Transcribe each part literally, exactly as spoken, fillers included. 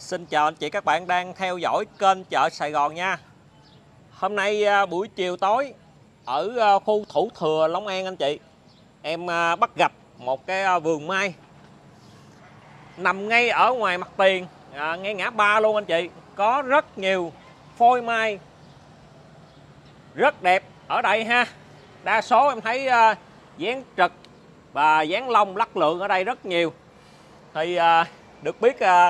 Xin chào anh chị các bạn đang theo dõi kênh Chợ Sài Gòn nha. Hôm nay buổi chiều tối ở khu Thủ Thừa, Long An anh chị, em bắt gặp một cái vườn mai nằm ngay ở ngoài mặt tiền, à, ngay ngã ba luôn anh chị. Có rất nhiều phôi mai rất đẹp ở đây ha. Đa số em thấy uh, dáng trực và dáng lông lắc lượng ở đây rất nhiều. Thì uh, được biết uh,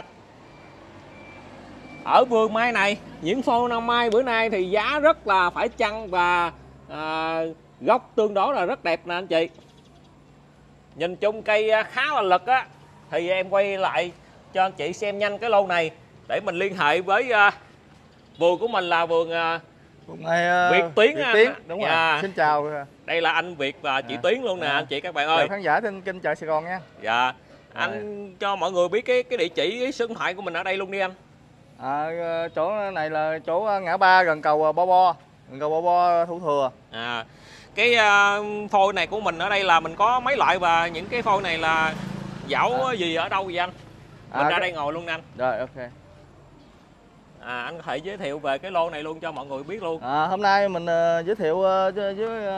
ở vườn mai này, những phôi năm mai bữa nay thì giá rất là phải chăng và à, gốc tương đối là rất đẹp nè anh chị. Nhìn chung cây khá là lực á, thì em quay lại cho anh chị xem nhanh cái lô này để mình liên hệ với uh, vườn của mình là vườn uh, vườn mai, uh, Việt Tuyến. Việt Tuyến đúng rồi. À, xin chào. Đây là anh Việt và chị à, Tuyến luôn nè à, anh chị các bạn ơi. Chào khán giả trên kênh Chợ Sài Gòn nha. Dạ. Anh à. cho mọi người biết cái cái địa chỉ, cái số điện thoại của mình ở đây luôn đi anh. À, chỗ này là chỗ ngã ba gần cầu Bo Bo, gần cầu Bo Bo Thủ Thừa. À, cái uh, phôi này của mình ở đây là mình có mấy loại và những cái phôi này là dảo à. gì ở đâu vậy anh? Mình à, ra cái... đây ngồi luôn nè anh. Rồi ok. À, anh có thể giới thiệu về cái lô này luôn cho mọi người biết luôn. À, hôm nay mình uh, giới thiệu uh, với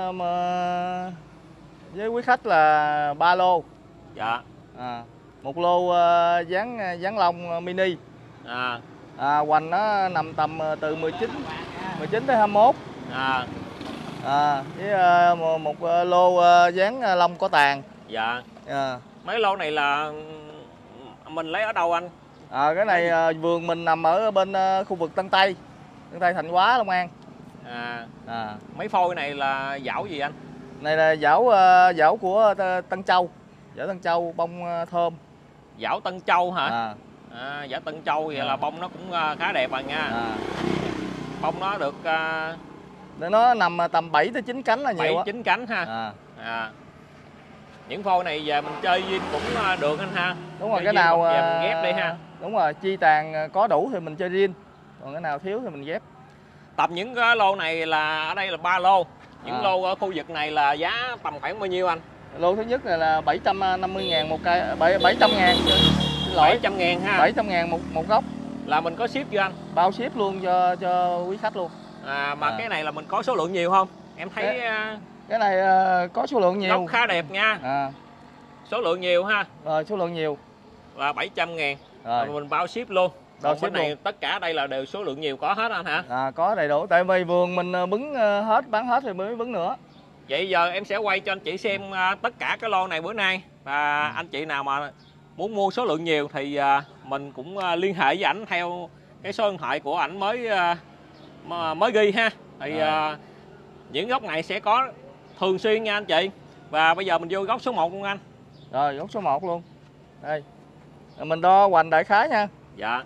uh, với quý khách là ba lô. Dạ. À, một lô uh, dán dán lông mini. À. À, hoành nó nằm tầm từ mười chín tới hai mươi mốt. À. À, với uh, một, một lô uh, dán lông có tàn. Dạ. À. Mấy lô này là mình lấy ở đâu anh? À, cái này uh, vườn mình nằm ở bên uh, khu vực Tân Tây, Tân Tây Thạnh Hóa, Long An. À. À. Mấy phôi này là dảo gì anh? Này là dảo uh, dảo của Tân Châu, dảo Tân Châu bông uh, thơm. Dảo Tân Châu hả? À. À, dảo Tân Châu vậy à. Là bông nó cũng khá đẹp rồi nha. À. Bông nó được uh... nó nằm tầm bảy tới chín cánh là nhiều. bảy chín cánh ha. À. À. Những phôi này giờ mình chơi zin cũng được anh ha. Đúng rồi, cái nào giờ mình ghép đi ha. Đúng rồi, chi tàn có đủ thì mình chơi riêng, còn cái nào thiếu thì mình ghép. Tập những cái lô này là ở đây là ba lô. Những à. lô ở khu vực này là giá tầm khoảng bao nhiêu anh? Lô thứ nhất này là bảy trăm năm mươi ngàn một cây, bảy trăm ngàn. Xin lỗi, bảy trăm ngàn ha. bảy trăm ngàn một một gốc. Là mình có ship chưa anh? Bao ship luôn cho cho quý khách luôn. À, mà à. cái này là mình có số lượng nhiều không? Em thấy cái, cái này uh, có số lượng nhiều. Gốc khá đẹp nha. À. Số lượng nhiều ha. Rồi, số lượng nhiều. Là bảy trăm ngàn. Rồi. Mình bao ship luôn. Bao Còn ship cái này luôn. tất cả đây là đều số lượng nhiều có hết anh hả? À, có đầy đủ. Tại vì vườn mình bứng hết, bán hết thì mới bứng nữa. Vậy giờ em sẽ quay cho anh chị xem tất cả cái lô này bữa nay. Và ừ. anh chị nào mà muốn mua số lượng nhiều thì mình cũng liên hệ với ảnh theo cái số điện thoại của ảnh mới mới ghi ha. Thì à. những gốc này sẽ có thường xuyên nha anh chị. Và bây giờ mình vô gốc số một luôn anh. Rồi, gốc số một luôn. Đây. Mình đo hoành đại khái nha. Dạ.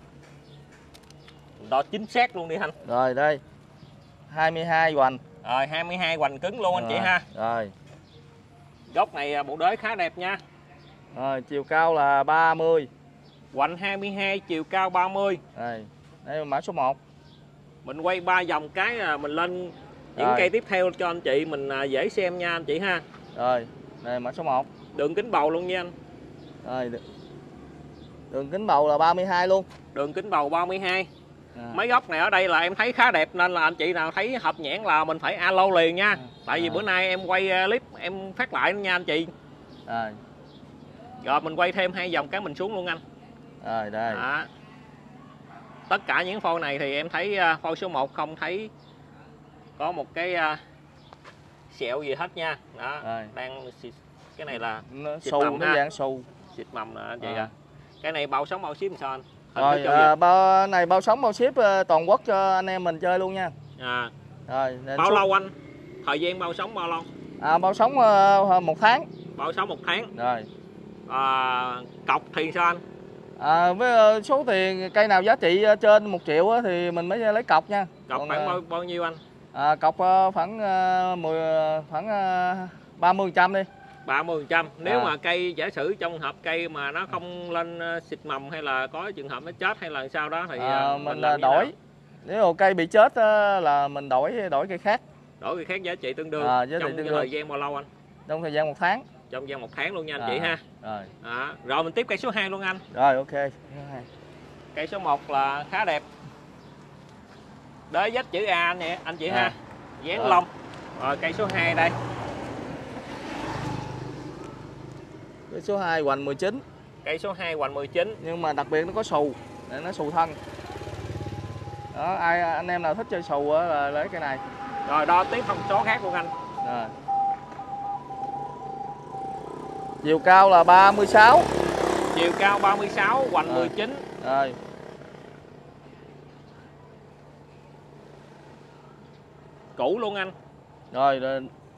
Mình đo chính xác luôn đi anh. Rồi đây. hai mươi hai hoành. Rồi hai mươi hai hoành cứng luôn anh rồi. Chị ha. Rồi. Gốc này bộ đế khá đẹp nha. Rồi, chiều cao là ba mươi. Hoành hai mươi hai, chiều cao ba mươi. Đây. Đây là mã số một. Mình quay ba vòng cái là mình lên những rồi. cây tiếp theo cho anh chị mình dễ xem nha anh chị ha. Rồi, đây mã số một. Đường kính bầu luôn nha anh. Rồi. Đường kính bầu là ba mươi hai luôn. Đường kính bầu ba mươi hai. À. Mấy gốc này ở đây là em thấy khá đẹp nên là anh chị nào thấy hợp nhãn là mình phải alo liền nha. À. Tại vì à. bữa nay em quay clip em phát lại nha anh chị. Rồi. Rồi mình quay thêm hai vòng cái mình xuống luôn anh. Rồi đây. Đó. Tất cả những phôi này thì em thấy phôi số một không thấy có một cái sẹo gì hết nha. Đó. Rồi. Đang cái này là xù, nó dạng xù. Xịt mầm nè anh chị à. Cái này bao sống bao ship sao anh? Rồi à, bao này bao sống bao ship toàn quốc cho anh em mình chơi luôn nha. À. Rồi. Bao suốt... lâu anh? Thời gian bao sống bao lâu? À, bao sống uh, một tháng. Bao sống một tháng. Rồi. À, cọc thì sao anh? À, với uh, số tiền cây nào giá trị uh, trên một triệu uh, thì mình mới lấy cọc nha. Cọc còn, khoảng uh, bao, bao nhiêu anh? À, cọc uh, khoảng uh, mười khoảng uh, ba mươi phần trăm đi. ba mươi phần trăm. Nếu à. mà cây giả sử trong hợp cây mà nó không lên xịt mầm hay là có trường hợp nó chết hay là sao đó thì à, mình, mình làm đổi. Nếu mà cây bị chết là mình đổi đổi cây khác. Đổi cây khác giá trị tương đương. À, giá trị trong tương đương. thời gian bao lâu anh? Trong thời gian một tháng. Trong thời gian một tháng luôn nha anh à. chị ha. Rồi. À, rồi mình tiếp cây số hai luôn anh. Rồi ok. Cây số một là khá đẹp. Đế vách chữ A anh, vậy, anh chị à. ha. Dán Rồi. lông. Rồi cây số hai đây. Cây số hai hoành mười chín. Cây số hai hoành mười chín. Nhưng mà đặc biệt nó có xù, để nó xù thân. Đó, ai anh em nào thích chơi xù á là lấy cái này. Rồi đo tiếp thông số khác luôn anh. Rồi. Chiều cao là ba mươi sáu. Chiều cao ba mươi sáu, hoành Rồi. mười chín. Rồi. Cũ luôn anh. Rồi, rồi.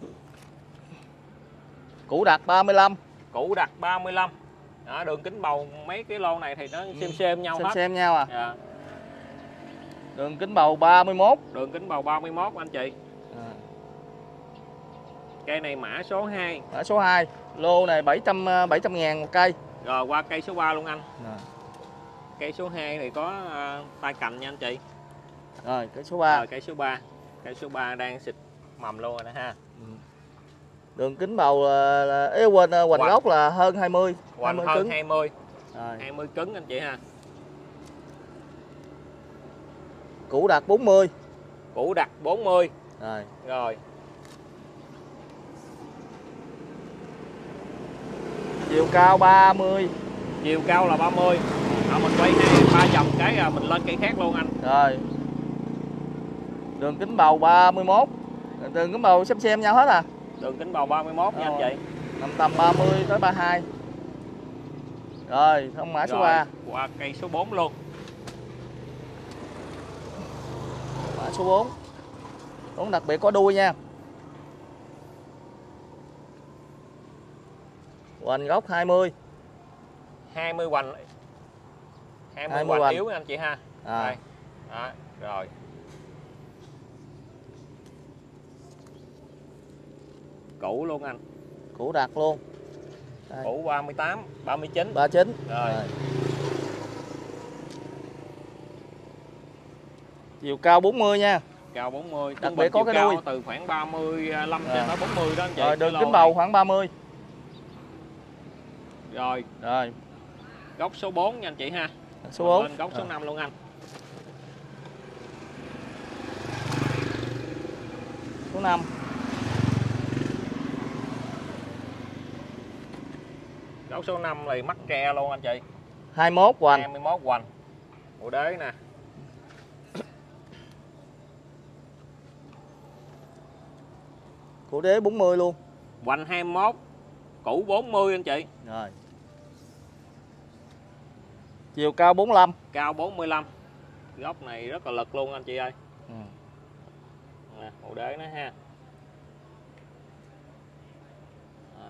Củ đặt ba mươi lăm. Cũ đặt ba mươi lăm. Đó, đường kính bầu mấy cái lô này thì nó xem xem nhau Xem hết. xem nhau à. Dạ. Đường kính bầu ba mươi mốt. Đường kính bầu ba mươi mốt anh chị. À. Cây này mã số hai. Mã số hai. Lô này bảy trăm ngàn một cây. Rồi qua cây số ba luôn anh. Rồi. Cây số hai thì có uh, tay cành nha anh chị. Rồi, cây số ba. Rồi cây số ba. Cây số ba đang xịt mầm luôn rồi nè ha. Ừ. Đường kính bầu là, là ế quên hoành Hoành. gốc là hơn hai mươi. Hoành hơn cứng. hai mươi. Rồi. hai mươi cứng anh chị ha. Củ đặt bốn mươi. Củ đặt bốn mươi. Rồi. Rồi. Chiều cao ba mươi. Chiều cao là ba mươi. Rồi mình quay hai ba vòng cái là mình lên cây khác luôn anh. Rồi. Đường kính bầu ba mươi mốt. Đường kính bầu xem xem nhau hết à. Đường kính bầu ba mươi mốt nha anh chị. Nằm tầm ba mươi tới ba mươi hai. Rồi, thông mã số Rồi, ba. qua cây số bốn luôn. Mã số bốn. Cũng đặc biệt có đuôi nha. Hoành gốc hai mươi. hai mươi hoành. hai mươi hai mươi hoành hoành. yếu nha anh chị ha. À. Đây. Đó, rồi. Cũ luôn anh. Củ đặt luôn. Đây. Cũ ba mươi tám, ba mươi chín. ba mươi chín. Rồi. Rồi. Chiều cao bốn mươi nha. Cao bốn mươi. Đặc Trung biệt bình có chiều cái cao đuôi. từ khoảng ba mươi lăm cho Rồi. tới bốn mươi đó anh chị. Rồi, đường Cái kính lô bầu này. khoảng ba mươi. Rồi, Rồi, góc số bốn nha anh chị ha. số Mình bốn. lên góc số Rồi. năm luôn anh. Số năm. Góc số năm thì mắc tre luôn anh chị. hai mươi mốt hoành. hai mươi mốt hoành. Bộ đế nè. Củ đế bốn mươi luôn. Hoành hai mươi mốt, cũ bốn mươi anh chị. Rồi. Chiều cao bốn mươi lăm. Cao bốn mươi lăm. Góc này rất là lực luôn anh chị ơi. Ừ. Nè, bộ đế nó ha. Rồi.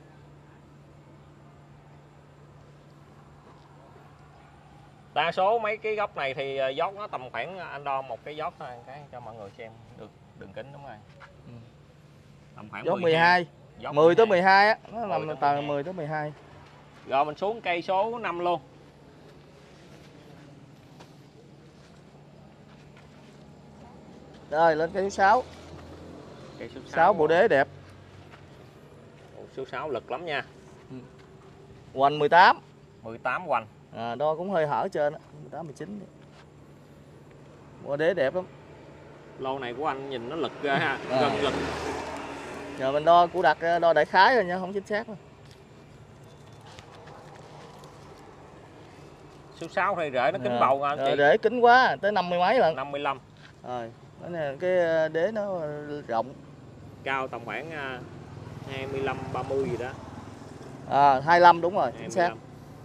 Đa số mấy cái góc này thì dốc nó tầm khoảng, anh đo một cái dốc thôi cái cho mọi người xem được đường kính đúng rồi. Ừ. Tầm khoảng Dốc mười hai. Dốc mười tới mười mười hai á, nó mười nằm tới tầm mười hai. mười tới mười hai. Rồi mình xuống cây số năm luôn. Rồi lên cây số sáu. Cây số sáu bộ đế đẹp. Số sáu lực lắm nha. Hoành mười tám. mười tám hoành. À, đo cũng hơi hở trên á, mười tám mười chín. Bộ đế đẹp lắm. Lô này của anh nhìn nó lực ghê ha, À. gần lực. Giờ mình đo củ đặt đo đại khái rồi nha, không chính xác đâu. Số sáu thì rễ nó kính À. bầu anh Rồi chị. để kính quá, tới năm mươi mấy lần. năm mươi lăm. Rồi, cái này cái đế nó rộng. Cao tầm khoảng hai mươi lăm ba mươi gì đó. À, hai mươi lăm đúng rồi, chính xác. hai mươi lăm.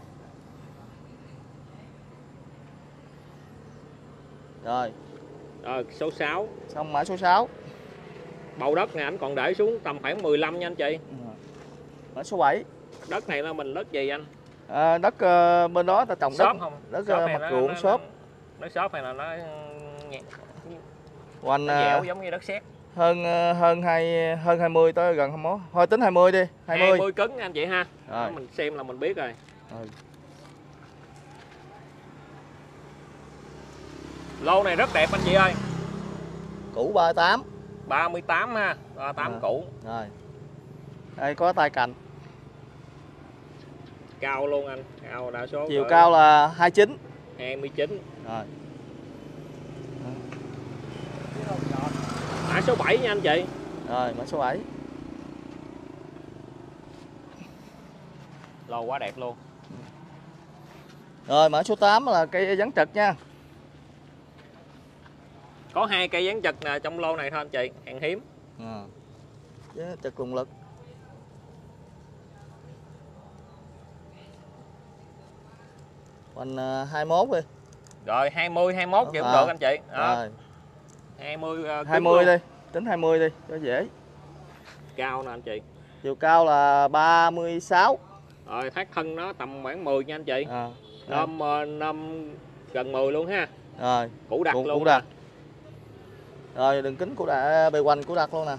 Rồi, Rồi số sáu. xong mã số sáu. Bầu đất này anh còn để xuống tầm khoảng mười lăm nha anh chị. Mã số bảy. Đất này là mình đất gì anh? À, đất uh, bên đó ta trồng đất, Xốp không? đất Xốp uh, này mặt nó- ruộng nó- xốp. Nó xốp hay là nó nhẹ, Hoành nó dẻo uh, giống như đất sét. hơn uh, hơn hai hơn hai mươi tới gần hai mươi mốt. Thôi tính hai mươi đi, hai mươi. hai mươi cứng nha anh chị ha. Rồi. Đó, mình xem là mình biết rồi. Rồi. Lô này rất đẹp anh chị ơi. Củ ba mươi tám. ba mươi tám ha, ba mươi tám À. cũ. Rồi. Đây có tay cành. Cao luôn anh, cao đa số. Chiều cỡ cao là hai mươi chín. hai mươi chín. Rồi. Mã số bảy nha anh chị. Rồi, mã số bảy. Lô quá đẹp luôn. Rồi, mã số tám là cây vắn trực nha. Có hai cây dán chật nè trong lô này thôi anh chị, hàng hiếm. À. Với trực lùng lực. Hoành hai mươi mốt đi. Rồi hai mươi hai mươi mốt vậy cũng à. được anh chị. Đó. Rồi. hai mươi uh, hai mươi đi, tính hai mươi đi cho dễ. Cao nè anh chị. Chiều cao là ba mươi sáu. Rồi thắt thân nó tầm khoảng mười nha anh chị. À. Nôm nôm gần mười luôn ha. Rồi. Củ đặc Củ, luôn. Củ đặc. Rồi đường kính của đặc, bề quanh của đặc luôn nè.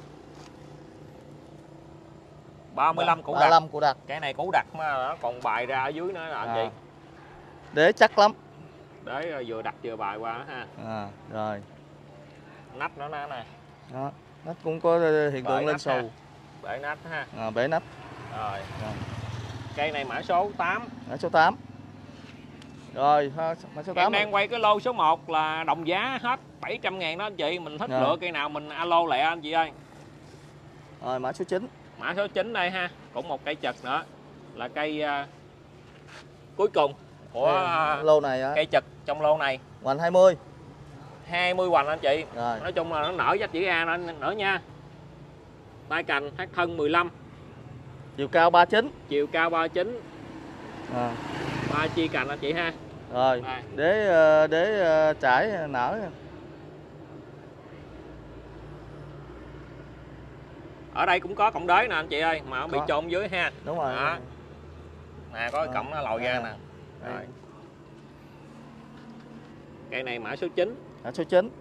ba mươi lăm củ ba mươi lăm đặc. củ đặc. Cái này củ đặc mà nó còn bài ra ở dưới nữa nè anh À. chị. Đế chắc lắm. Để vừa đặt vừa bài qua ha. À, rồi. Nắp nó nè nè. Đó, nắp cũng có hiện tượng lên xù. Bể nắp ha. À, bể nắp. Rồi. Rồi. Cây này mã số tám. Mã số tám. Rồi, mã số tám. Em đang quay cái lô số một là đồng giá hết bảy trăm ngàn đó anh chị. Mình thích Rồi. lựa cây nào mình alo lẹ anh chị ơi. Rồi, mã số chín. Mã số chín đây ha. Cũng một cây chật nữa. Là cây uh, cuối cùng của uh, lô này á. Cây chật trong lô này. Hoành hai mươi. hai mươi hoành anh chị. Rồi. Nói chung là nó nở giá chữ A nữa nha. Tay cành thắt thân mười lăm. Chiều cao ba mươi chín. Chiều cao ba mươi chín. À. Ba chi cành anh chị ha. Rồi, Đây. đế đế trải nở. Ở đây cũng có cọng đế nè anh chị ơi, mà không bị Có. trôn dưới ha. Đúng rồi. Đó. Nè có cái cọng nó lòi ra À. nè. Đây. Rồi. Cây này mã số chín. Mã số chín.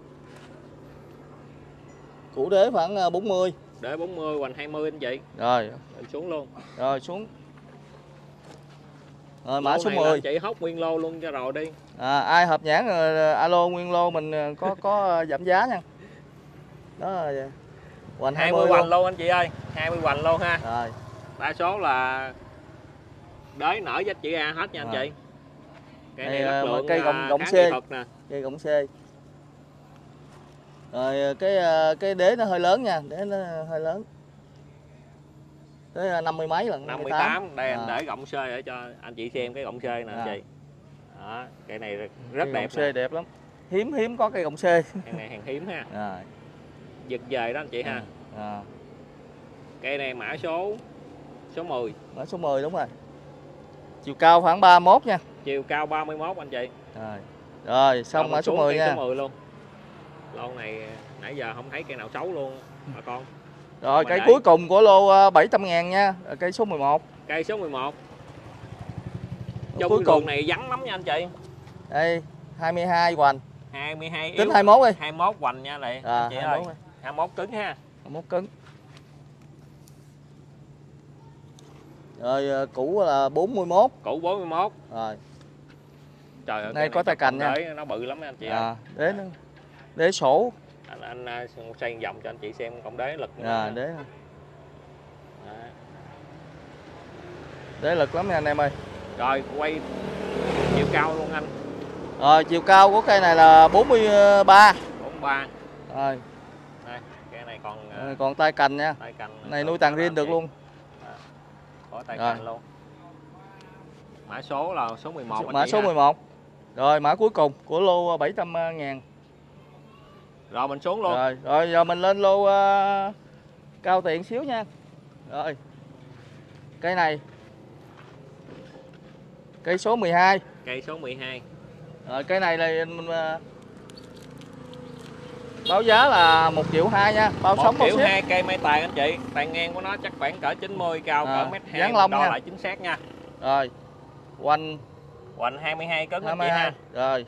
Củ đế khoảng bốn mươi. Để bốn mươi hoành hai mươi anh chị. Rồi. Mình xuống luôn. Rồi xuống. Rồi mã Lô số này là mười. anh chị hốt nguyên lô luôn cho rồi đi. À, ai hợp nhãn rồi alo nguyên lô mình có có giảm giá nha. Đó. Hoành hai mươi hoành luôn anh chị ơi, hai mươi hoành luôn ha. Rồi. Đa số là đế nở giá chữ A hết nha anh Rồi. chị. Cây Đây, này à, chất lượng cây gọng- gọng khá C. nghệ thuật nè. Cây gọng C. Rồi cái cái đế nó hơi lớn nha, đế nó hơi lớn. Tới năm mươi mấy lần, năm mươi tám. Đây anh à. để gọng C để cho anh chị xem cái gọng C nè anh À. chị. Đó, cây này rất Cây đẹp. gọng C nè. đẹp lắm. Hiếm hiếm có cây gọng C. Cây này hàng hiếm ha. Rồi. Giật về đó anh chị ha. À. Cây này mã số số mười. Mã số mười đúng rồi. Chiều cao khoảng ba mươi mốt nha. Chiều cao ba mươi mốt anh chị. Rồi. Rồi xong Rồi mã mình số xuống mười cây nha. số mười luôn. Lô này nãy giờ không thấy cây nào xấu luôn bà con. Rồi Mà cây để- cuối cùng của lô bảy trăm ngàn nha. Cây số mười một. Cây số mười một. Cuối Trong cùng đường này vắng lắm nha anh chị. đây hai mươi hai hoành. hai mươi hai Tính yếu. hai mươi mốt đi. hai mươi mốt hoành nha này À, anh chị hai mươi ơi. mốt đi. hai mươi mốt cứng ha. hai mươi mốt cứng. Rồi cũ là bốn mươi mốt. Củ bốn mươi mốt. Rồi. Trời ơi, Đây cái có tay cành nha. đế nó bự lắm anh chị ơi. À, đế nó đế sổ. Anh anh à, xoay vòng cho anh chị xem cọng đế lực. À, đế Đó. đế lực lắm nha anh em ơi. Rồi quay chiều cao luôn anh. Rồi chiều cao của cây này là bốn mươi ba. bốn mươi ba. Rồi. Đây, cây này còn à, Rồi, còn tay cành nha. tay cành. Này nuôi tàn riêng được luôn. À, có tay Rồi. cành luôn. Mã số là số mười một anh Mã chị số ha. mười một. Rồi mã cuối cùng của lô bảy trăm ngàn. Rồi mình xuống luôn. Rồi, rồi giờ mình lên lô uh, cao tiền xíu nha. Rồi. Cây này. Cây số mười hai. Cây số mười hai. Rồi cây này là mình uh, báo giá là một triệu hai nha, bao sống bao triệu ship. hai cây mai tài anh chị. Tàn ngang của nó chắc khoảng cỡ chín mươi, cao À, cỡ mét hai. dán lông đo nha. lại chính xác nha. Rồi. Quanh Hoành hai mươi hai cứng hai anh mươi chị hai. ha. Rồi.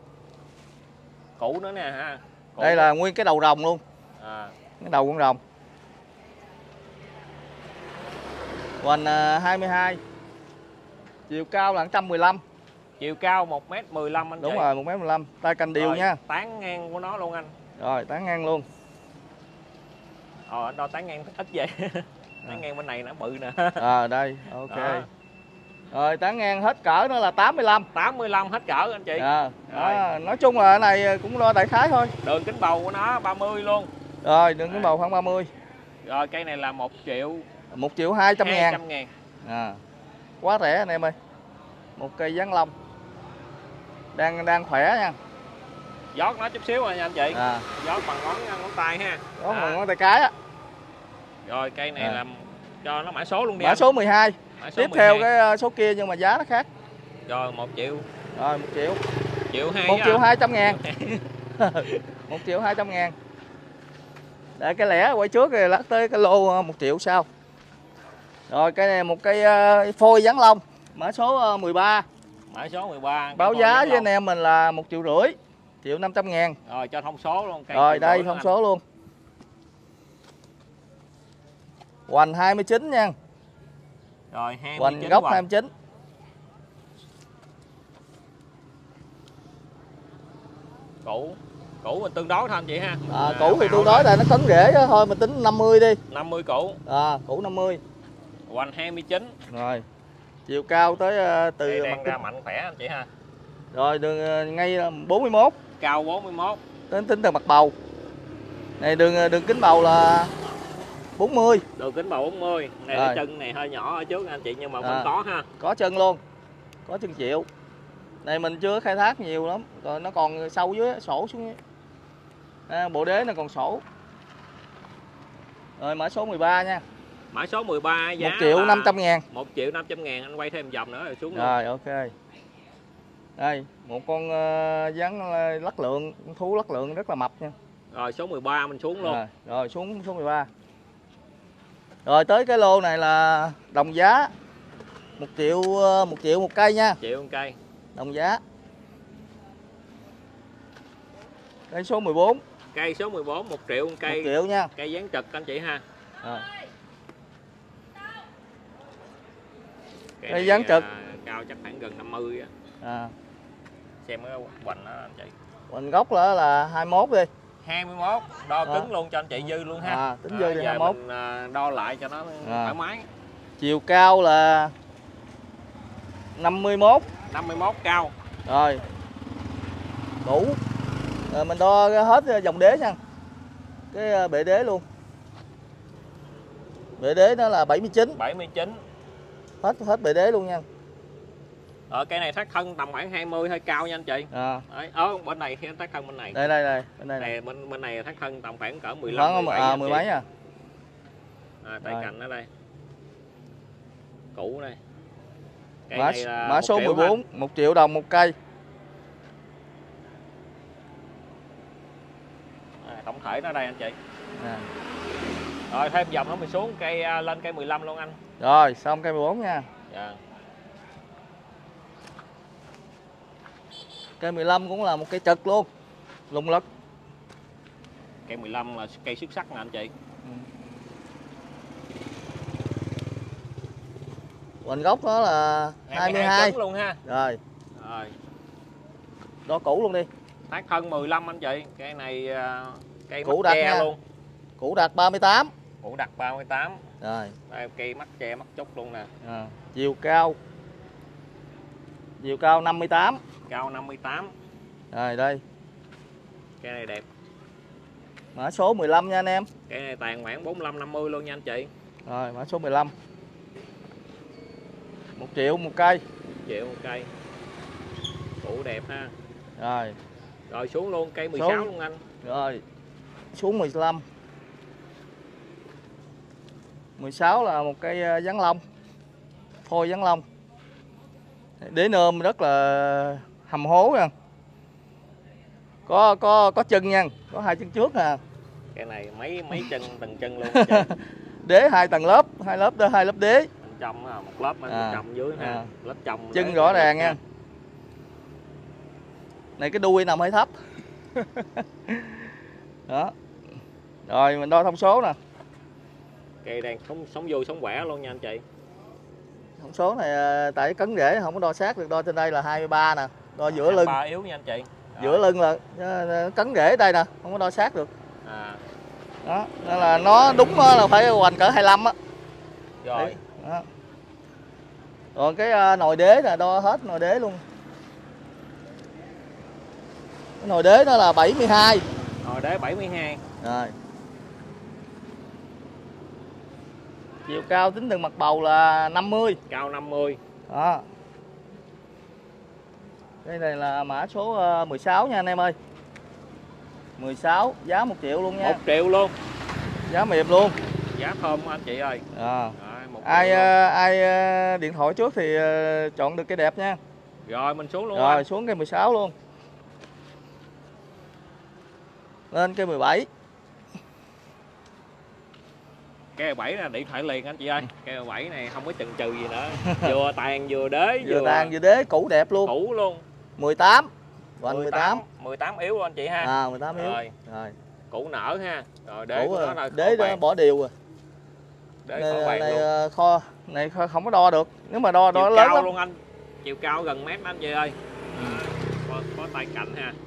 Củ nữa nè ha. Củ. Đây là nguyên cái đầu rồng luôn. À, Cái đầu con rồng. Quanh uh, hai mươi hai. Chiều cao là một trăm mười lăm. chiều cao một mét mười lăm anh Đúng chị. rồi, một mét mười lăm. Tay cành đều Rồi, nha. tán ngang của nó luôn anh. Rồi, tán ngang luôn. Ờ anh đo tán ngang ít vậy. Tán ngang bên này nó bự nè. À đây, ok. Đó. Rồi tán ngang hết cỡ nó là tám mươi lăm. tám mươi lăm hết cỡ anh chị. À, đó, nói chung là cái này cũng đo đại khái thôi. Đường kính bầu của nó ba mươi luôn. Rồi đường kính bầu khoảng ba mươi. Rồi cây này là một triệu một triệu hai trăm ngàn. hai trăm ngàn. À, quá rẻ anh em ơi. Một cây giáng long. Đang đang khỏe nha. Giót nó chút xíu rồi nha anh chị. À. Giót bằng ngón ngón tay ha. Đó bằng ngón tay cái á. Rồi cây này à. làm cho nó mã số luôn đi. Mã số mười hai. Mã số tiếp mười hai. theo cái số kia nhưng mà giá nó khác. Rồi một triệu. Rồi một triệu. Triệu hai. một triệu hai trăm ngàn. một triệu hai trăm ngàn. Để cái lẻ quay trước rồi lát tới cái lô một triệu sau. Rồi cái này một cây phôi giáng long. Mã số mười ba. Mã số mười ba. Báo giá với anh em mình là một triệu rưỡi. Triệu năm trăm ngàn. Rồi cho thông số luôn. Cây rồi đây thông số luôn. Hoành hai mươi chín nha. Rồi hai mươi chín. Hoành gốc hai mươi chín. Cũ. Cũ mình tương đối thôi anh chị ha. À, cũ thì tương đối là nó cấn rễ đó, thôi mình tính năm mươi đi. năm mươi cũ. À, cũ năm mươi. Hoành hai mươi chín. Rồi. Chiều cao tới uh, từ mặt ra mạnh khỏe anh chị ha. Rồi đường uh, ngay bốn mươi mốt. Cao bốn mươi mốt. Tính tính từ mặt bầu. Này đường đường kính bầu là bốn mươi. Đường kính bầu bốn mươi. Này cái chân này hơi nhỏ ở trước anh chị nhưng mà à, vẫn có ha. Có chân luôn. Có chân chịu. Này mình chưa khai thác nhiều lắm, rồi nó còn sâu dưới sổ xuống dưới. À, bộ đế nó còn sổ. Rồi mã số mười ba nha. Mã số mười ba giá một triệu năm trăm ngàn. một triệu năm trăm ngàn, anh quay thêm vòng nữa rồi xuống luôn. Rồi ok. Đây, một con uh, rắn lắc lượng, con thú lắc lượng rất là mập nha. Rồi số mười ba mình xuống luôn. Rồi, rồi xuống số mười ba. Rồi tới cái lô này là đồng giá. một triệu một triệu một cây nha. một triệu một cây. Đồng giá. Cây số mười bốn. Cây số mười bốn một triệu một cây. một triệu nha. Cây dán trực anh chị ha. Rồi. Cây, cây dán trực. Cao chắc khoảng gần năm mươi á. À. Xem cái hoành đó anh chị. Hoành gốc là là hai mươi mốt đi. hai mươi mốt, đo à. cứng luôn cho anh chị dư luôn ha. À, tính dư thì hai mươi mốt. Mình đo lại cho nó à. thoải mái. Chiều cao là năm mươi mốt. năm mươi mốt cao. Rồi. Đủ. Rồi mình đo hết dòng đế nha. Cái bệ đế luôn. Bệ đế nó là bảy mươi chín. bảy mươi chín. Hết hết bệ đế luôn nha. Ở cây này thắt thân tầm khoảng hai mươi hơi cao nha anh chị. À. Đấy, ở bên này thì thắt thân bên này. Đây đây đây, bên đây. Này bên bên này thắt thân tầm khoảng cỡ mười lăm mười bảy. À, mười mấy à. À, tay cành ở đây. Cũ đây. Cây mã, này là mã số mười bốn, một triệu đồng một cây. À, tổng thể nó đây anh chị. À. Rồi thêm vòng nó mình xuống cây lên cây mười lăm luôn anh. Rồi, xong cây mười bốn nha. Dạ. Cây mười lăm cũng là một cây trực luôn. Lùng lực. Cây mười lăm là cây xuất sắc nè anh chị. Ừ. Hoành gốc đó là hai mươi hai luôn ha. Rồi. Rồi. Đo cũ luôn đi. Thắt thân mười lăm anh chị. Cây này cây cũ mắt đặt tre nha. luôn. Cũ đặt ba mươi tám. Cũ đặt ba mươi tám. Rồi. Đây cây mắt tre mắt trúc luôn nè. À. Chiều cao. Chiều cao năm mươi tám. Cao năm mươi tám. Rồi đây. Cây này đẹp. Mã số mười lăm nha anh em. Cây này tàn khoảng bốn mươi lăm năm mươi luôn nha anh chị. Rồi mã số mười lăm. một triệu một cây. một triệu một cây. Cũ đẹp ha. Rồi. Rồi xuống luôn cây mười sáu xuống. Luôn anh. Rồi. Xuống mười lăm. mười sáu là một cây giáng long. Phôi giáng long. Đế nôm rất là hầm hố nha. Có có có chân nha, có hai chân trước nè. Cái này mấy mấy chân từng chân luôn. Đế hai tầng lớp, hai lớp đế, hai lớp đế. Bên trong một lớp bên à. trong dưới ha. À. Lớp trong. Chân rõ ràng nha. Này cái đuôi nằm hơi thấp. Đó. Rồi mình đo thông số nè. Cây đang sống sống vui sống khỏe luôn nha anh chị. Thông số này tại cấn rễ không có đo sát được, đo trên đây là hai mươi ba nè, đo giữa lưng. ba yếu nha anh chị. Rồi. Giữa lưng là cấn rễ đây nè, không có đo sát được. À. Đó, nên là nó đúng là phải hoành cỡ hai mươi lăm á. Rồi. Đó. Còn cái uh, nồi đế là đo hết nồi đế luôn. Cái nồi đế nó là bảy mươi hai. Nồi đế bảy mươi hai. Rồi. Chiều cao tính từng mặt bầu là năm mươi. Cao năm mươi. Đó. Đây này là mã số mười sáu nha anh em ơi. mười sáu, giá một triệu luôn nha. một triệu luôn. Giá mềm luôn. Giá thơm anh chị ơi. À. Rồi, ai uh, ai uh, điện thoại trước thì uh, chọn được cái đẹp nha. Rồi mình xuống luôn. Rồi anh. xuống cây mười sáu luôn. Lên cây mười bảy. Cây mười bảy là điện thoại liền anh chị ơi. Cây mười bảy này không có chần chừ gì nữa. Vừa tàn vừa đế vừa, vừa tàn vừa đế, cũ đẹp luôn. Cũ luôn. mười tám. Hoành mười tám. mười tám yếu anh chị ha. À mười tám yếu. Rồi. Rồi. Cũ nở ha. Rồi đế cũ của nó là đế nó bỏ điều rồi. Đế này, khỏi vàng này luôn. Kho này không có đo được. Nếu mà đo đo chiều lớn cao lắm. luôn anh. Chiều cao gần mét anh chị ơi. À, có, có tay cạnh ha.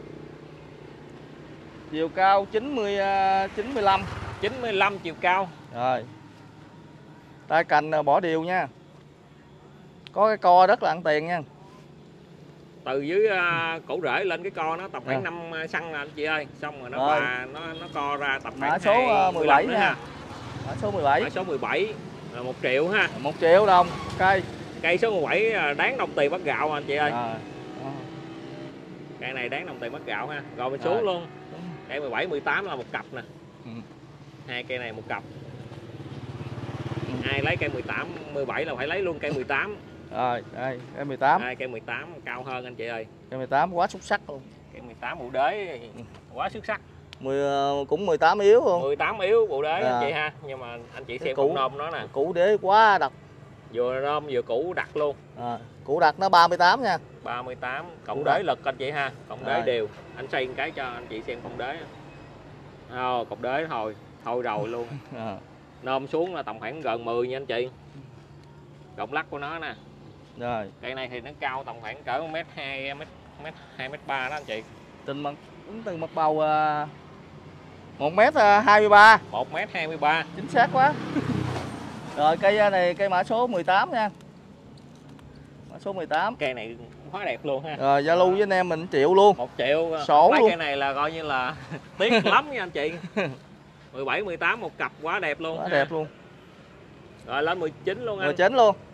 Chiều cao chín mươi chín mươi lăm. chín mươi lăm chiều cao. Rồi. Tay cạnh bỏ đều nha. Có cái co rất là ăn tiền nha. Từ dưới uh, cổ rễ lên cái co nó tập khoảng năm à. xăng nè anh chị ơi. Xong rồi nó rồi. bà nó nó co ra tập khoảng mã số mười bảy nha. Ha. Mã số mười bảy. Mã số mười bảy là một triệu ha. một triệu đồng cây. Cây số mười bảy đáng đồng tiền bắt gạo anh chị ơi. À. Cây này đáng đồng tiền bắt gạo ha. Rồi mình xuống luôn. Cây mười bảy, mười tám là một cặp nè. Ừ. Hai cây này một cặp. Ừ. Ai lấy cây mười tám, mười bảy là phải lấy luôn cây mười tám. Rồi, đây, cây mười tám. Đây, cây mười tám cao hơn anh chị ơi. Cây mười tám quá xuất sắc luôn. Cây mười tám bộ đế quá xuất sắc. mười cũng mười tám yếu luôn. mười tám yếu bộ đế à. Anh chị ha. Nhưng mà anh chị xem cũ nôm nó nè. Cũ đế quá đặc. Vừa nôm vừa cũ đặc luôn. À, cũ đặc nó ba mươi tám nha. ba mươi tám cộng đế lực anh chị ha. Cộng đế đều. Anh xoay một cái cho anh chị xem cộng đế. Oh, cộng đế thôi, thôi rồi luôn. À. Nôm xuống là tầm khoảng gần mười nha anh chị. Cộng lắc của nó nè. Rồi. Cây này thì nó cao tầm khoảng cỡ mét hai, mét hai, mét ba đó anh chị. Từng mặt tính từng mặt bầu một mét hai mươi ba. một mét hai mươi ba. Chính xác quá. Rồi cây này cây mã số mười tám nha. Mã số mười tám. Cây này quá đẹp luôn ha. Rồi giao lưu với anh em mình triệu luôn. một triệu sổ lấy luôn. Cây này là coi như là tiếc lắm nha anh chị. mười bảy, mười tám một cặp quá đẹp luôn. Quá ha. đẹp luôn. Rồi lên mười chín luôn anh. mười chín luôn.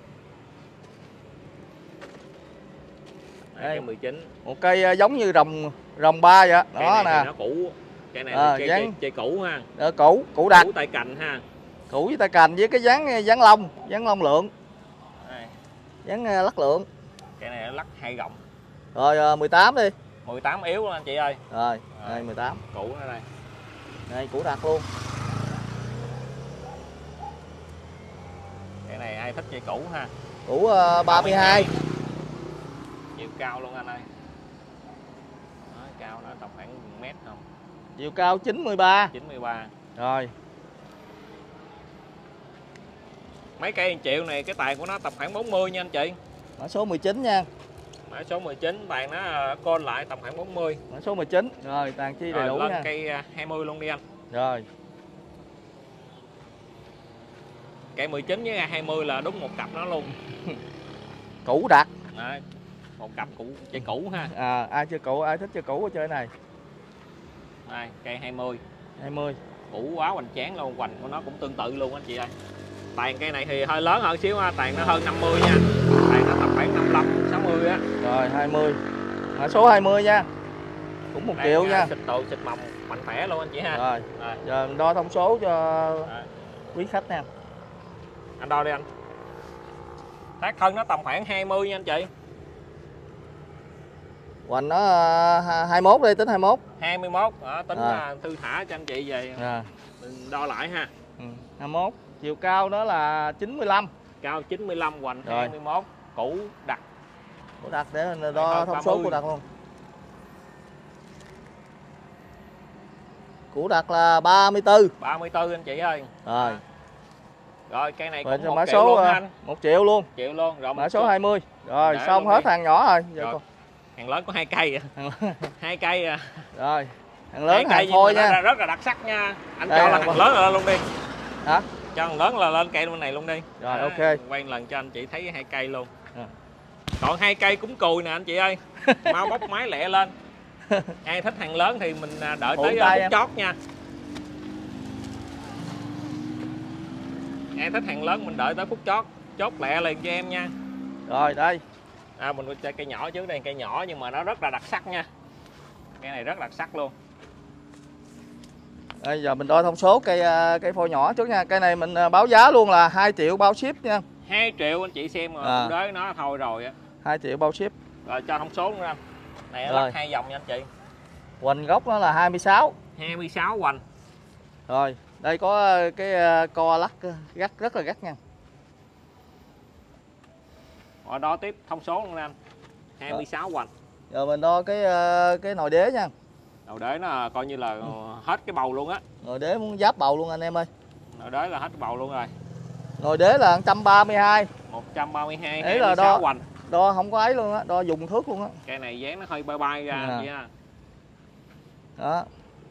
Đây, cây mười chín. Một cây giống như rồng rồng ba vậy. Cây đó này nè. Nó cũ. Cây này à, là cây, dáng... cây, cây cũ ha. Đó, cũ, cũ đặc. Cũ tay cành ha. Cũ với tay cành với cái dáng dáng lông, dáng lông lượng. Đây. Dáng lắc lượng. Cây này lắc hai gọng. Rồi mười tám đi. mười tám yếu luôn anh chị ơi. Rồi, rồi. Đây mười tám. Cũ ở đây. Đây cũ đặc luôn. Cái này ai thích cây cũ ha. Cũ uh, ba mươi hai. Chiều cao luôn anh ơi. Đó, cao nó tầm khoảng mét không. Chiều cao chín mươi ba. chín mươi ba. Rồi. Mấy cây một triệu này cái tàn của nó tầm khoảng bốn mươi nha anh chị. Mã số mười chín nha. Mã số mười chín tàn nó con lại tầm khoảng bốn mươi. Mã số mười chín. Rồi tàn chi đầy đủ lên nha. Cây hai mươi luôn đi anh. Rồi. Cây mười chín với hai mươi là đúng một cặp nó luôn. Cũ đặc. Đấy, một cặp cũ, cây cũ ha. À, ai chơi cũ, ai thích chơi cũ ở chơi này. Đây, cây hai mươi. hai mươi. Cũ quá hoành tráng luôn, hoành của nó cũng tương tự luôn anh chị ơi. Tàn cây này thì hơi lớn hơn xíu ha, tàn nó hơn năm mươi nha. Tàn nó tầm khoảng năm mươi lăm, sáu mươi á. Rồi hai mươi. Mã số hai mươi nha. Cũng một triệu nha. Xịt tụ, xịt mồng mạnh khỏe luôn anh chị ha. Rồi. Rồi. Giờ mình đo thông số cho Rồi. quý khách nha. Anh đo đi anh. Thác thân nó tầm khoảng hai mươi nha anh chị. Hoành nó hai mươi mốt đi, tính hai mươi mốt. hai mươi mốt, đó, tính à. thư thả cho anh chị về. À. Mình đo lại ha. Ừ, hai mươi mốt. Chiều cao đó là chín mươi lăm. Cao chín mươi lăm, hoành Rồi. hai mươi mốt, cũ đặc. Cũ đặc để mình đo thông số cũ đặc luôn. Cũ đặc là ba mươi tư. ba mươi tư anh chị ơi. Rồi. Rồi cây này Rồi cũng một mã triệu số luôn anh. một triệu luôn. Triệu luôn. Rồi Mã số hai mươi. Rồi để xong hết đi. hàng nhỏ rồi. Giờ Rồi. con... Hàng lớn có hai cây à. Hai cây à. Rồi. Hàng lớn hai hàng cây thôi nha. Rất là đặc sắc nha. Anh Đây, cho là hàng hàng lớn rồi luôn đi. Hả? Cho thằng lớn là lên cây bên này luôn đi. Rồi đó, ok. quay lần cho anh chị thấy hai cây luôn. À. Còn hai cây cũng cùi nè anh chị ơi. Mau bóc máy lẹ lên. Ai thích hàng lớn thì mình đợi Phụ tới tay phút em. chót nha. Ai thích hàng lớn mình đợi tới phút chót, chốt lẹ liền cho em nha. Rồi đây. À, mình chơi cây nhỏ trước đây, cây nhỏ nhưng mà nó rất là đặc sắc nha. Cây này rất đặc sắc luôn. Bây giờ mình đo thông số cây cây phôi nhỏ trước nha. Cây này mình báo giá luôn là hai triệu bao ship nha. hai triệu anh chị xem rồi, à. đới nó thôi rồi á. hai triệu bao ship. Rồi cho thông số luôn anh. Này nó lắc hai vòng nha anh chị. Hoành gốc nó là hai mươi sáu. hai mươi sáu hoành. Rồi, đây có cái co lắc gắt rất là gắt nha. Rồi đo tiếp thông số luôn anh. hai mươi sáu hoành. Giờ mình đo cái cái nồi đế nha. Nồi đế nó coi như là ừ. hết cái bầu luôn á. Nồi đế muốn giáp bầu luôn anh em ơi. Nồi đế là hết cái bầu luôn rồi. Nồi đế là một trăm ba mươi hai. một trăm ba mươi hai. Đấy là đo hoành. Đo không có ấy luôn á, đo dùng thước luôn á. Cây này dáng nó hơi bay bay ra à. vậy. Đó.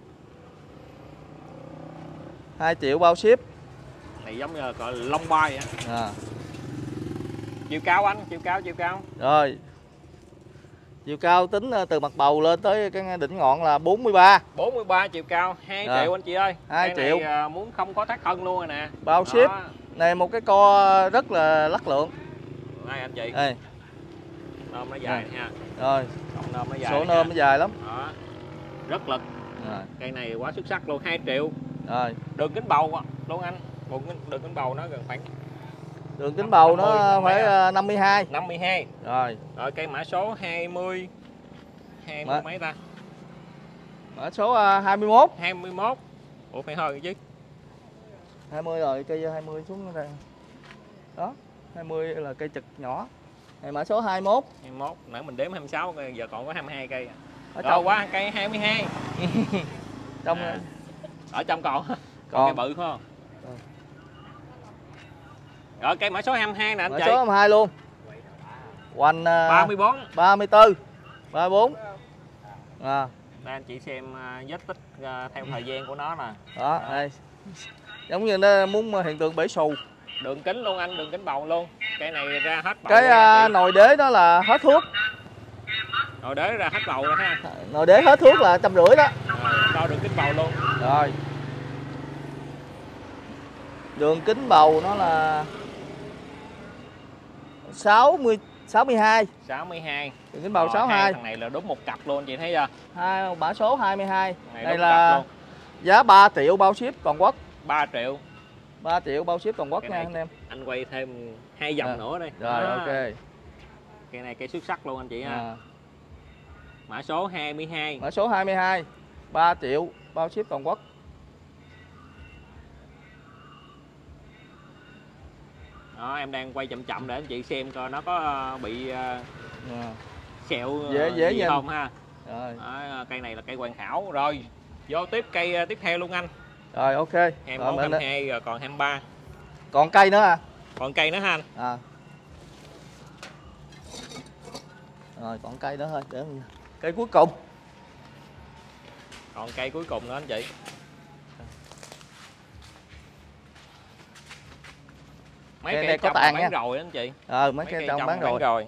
hai triệu bao ship. Này giống như là gọi là long bay vậy. À. Chiều cao anh, chiều cao, chiều cao. Rồi. Chiều cao tính từ mặt bầu lên tới cái đỉnh ngọn là bốn mươi ba. bốn mươi ba chiều cao, hai à. triệu anh chị ơi. hai triệu. Này muốn không có thắt thân luôn rồi nè. Bao đó. ship. Này một cái co rất là lắc lượng. Đây anh chị. Đây. Nôm nó dài à. nha. Rồi. Nôm nó dài. Số nôm nó dài lắm. Đó. Rất lực. Rồi. Cây này quá xuất sắc luôn, hai triệu. Rồi. Đường kính bầu luôn anh. Đường kính, đường kính bầu nó gần khoảng đường kính bầu nó phải năm mươi hai. năm mươi hai. Rồi. Rồi cây mã số hai mươi. hai mươi mấy ta? Mã số hai mươi mốt. hai mươi mốt. Ủa phải hơn chứ. hai mươi rồi, cây hai mươi xuống đây. Đó, hai mươi là cây trực nhỏ. Này mã số hai mươi mốt. hai mươi mốt, nãy mình đếm hai mươi sáu, giờ còn có hai mươi hai cây. Ở Rồi quá, cây hai mươi hai. Trong à. Ở trong còn, còn, còn. cây bự phải không? Ừ. Rồi cây mã số hai mươi hai nè anh mã chị. Mã số hai mươi hai luôn. Hoành ba mươi bốn. ba mươi tư. ba mươi bốn. À. Đây anh chị xem uh, vết tích uh, theo thời gian của nó nè. Đó, đó, đây. Giống như nó muốn hiện tượng bể xù. Đường kính luôn anh, đường kính bầu luôn. Cây này ra hết bầu. Cái uh, nồi đế đó là hết thuốc. Nồi đế ra hết bầu rồi ha. Nồi đế hết thuốc là trăm rưỡi đó. Rồi, đo đường kính bầu luôn. Rồi. Đường kính bầu nó là sáu mươi sáu mươi hai. sáu mươi hai. Đường kính bầu rồi, sáu mươi hai. Thằng này là đúng một cặp luôn chị thấy chưa? Hai mã số hai mươi hai. Này đây là giá ba triệu bao ship toàn quốc. ba triệu. ba triệu bao ship toàn quốc cái nha này, anh em. Anh quay thêm hai vòng à. nữa đây. Rồi à. ok. Cây này cây xuất sắc luôn anh chị ha. À. Mã số hai mươi hai. Mã số hai mươi hai. ba triệu bao ship toàn quốc. Đó, em đang quay chậm chậm để anh chị xem coi nó có bị uh, à. sẹo dễ, dễ gì nhìn. không ha. Rồi. Đó, cây này là cây hoàn hảo. Rồi vô tiếp cây uh, tiếp theo luôn anh. Rồi ok. hai mươi mốt, hai mươi hai rồi còn hai mươi ba. Còn cây nữa à? Còn cây nữa ha anh. À. Rồi còn cây nữa thôi, để mình... cây cuối cùng. Còn cây cuối cùng nữa anh chị. Mấy cây, cây có tàn bán nha. rồi anh chị. Ờ à, mấy, mấy cây, cây trong trong bán, bán rồi. rồi.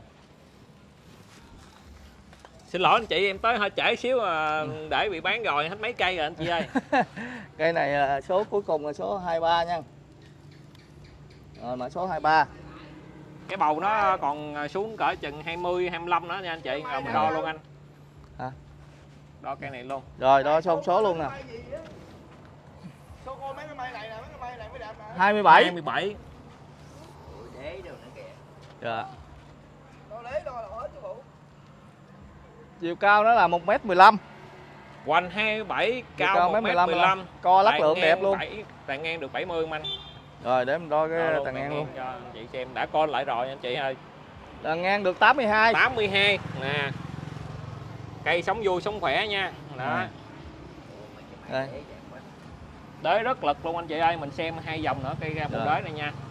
Xin lỗi anh chị, em tới hơi trễ xíu mà để bị bán rồi hết mấy cây rồi anh chị ơi. Cây này số cuối cùng là số hai mươi ba nha. Rồi mã số hai mươi ba. Cái bầu nó còn xuống cỡ chừng hai mươi, hai mươi lăm nữa nha anh chị. Rồi mình đo luôn anh. Hả? Đo cây này luôn. Rồi đo xong số luôn nè. hai mươi bảy. hai mươi bảy. Dạ. Chiều cao nó là một mét mười lăm. Hoành hai mươi bảy, cao một mét mười lăm. Co lắc lượng đẹp luôn. Tàn ngang được bảy mươi anh. Rồi để mình đo cái đo tàn ngang luôn cho anh chị xem. Đã co lại rồi anh chị ơi. Tàn ngang được tám mươi hai. tám mươi hai nè. Cây sống vui sống khỏe nha. Đó. Đây. Đới rất lực luôn anh chị ơi. Mình xem hai vòng nữa cây ra một đới này nha.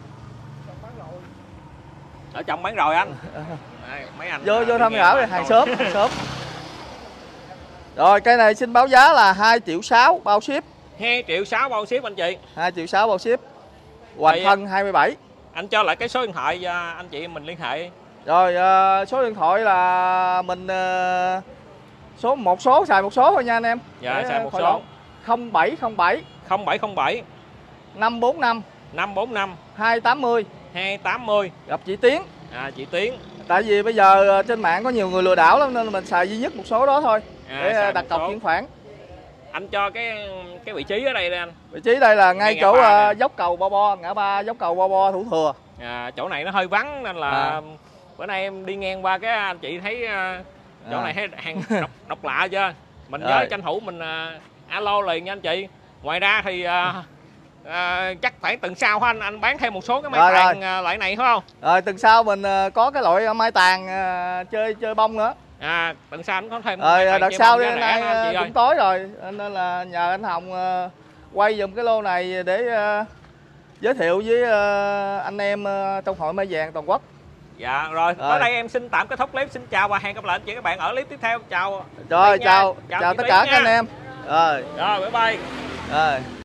Ở trong bán rồi anh. Đây, mấy anh vô vô tham khảo hàng sớm sớm. Rồi cây này xin báo giá là hai triệu sáu bao ship. hai triệu sáu bao ship anh chị. hai triệu sáu bao ship. Hoành Thì- Thân hai mươi bảy. Anh cho lại cái số điện thoại cho anh chị mình liên hệ. Rồi ờ, số điện thoại là mình ờ, số một số xài một số thôi nha anh em. Dạ, Để, xài một khỏi số. lộn. không bảy không bảy không bảy không bảy năm bốn năm năm bốn năm hai tám mươi. hai tám mươi. Gặp chị Tiến. À, chị Tiến. Tại vì bây giờ ờ, trên mạng có nhiều người lừa đảo lắm nên mình xài duy nhất một số đó thôi. À, Để xài ờ, đặt một cọc số. chuyển khoản. Anh cho cái cái vị trí ở đây đây anh. Vị trí đây là ngay Ngay ngã chỗ ba ờ, nè. dốc cầu Bo Bo, ngã ba dốc cầu Bo Bo Thủ Thừa. À, chỗ này nó hơi vắng nên là À. bữa nay em đi ngang qua cái anh chị thấy uh, chỗ À. này thấy hàng độc, độc lạ chưa, mình Rồi. nhớ tranh thủ mình uh, alo liền nha anh chị. Ngoài ra thì uh, uh, chắc phải tuần sau hả anh anh bán thêm một số cái máy Rồi, tàn uh, loại này phải không? Rồi tuần sau mình ờ, có cái loại mai tàn ờ, chơi chơi bông nữa. À, tuần sau anh có thêm Rồi máy tàn đợt chơi sau bông đi giá hôm rẻ nay đó anh chị ờ, ơi. cũng tối rồi nên là nhờ anh Hồng ờ, quay giùm cái lô này để ờ, giới thiệu với ờ, anh em ờ, trong hội mai vàng toàn quốc. Dạ rồi, Rồi. tới đây em xin tạm kết thúc clip, xin chào và hẹn gặp lại anh chị các bạn ở clip tiếp theo. Chào. Rồi Tiến nha. chào Chào chào chị tất Tiến cả nha. các anh em. Rồi Rồi bye bye. rồi.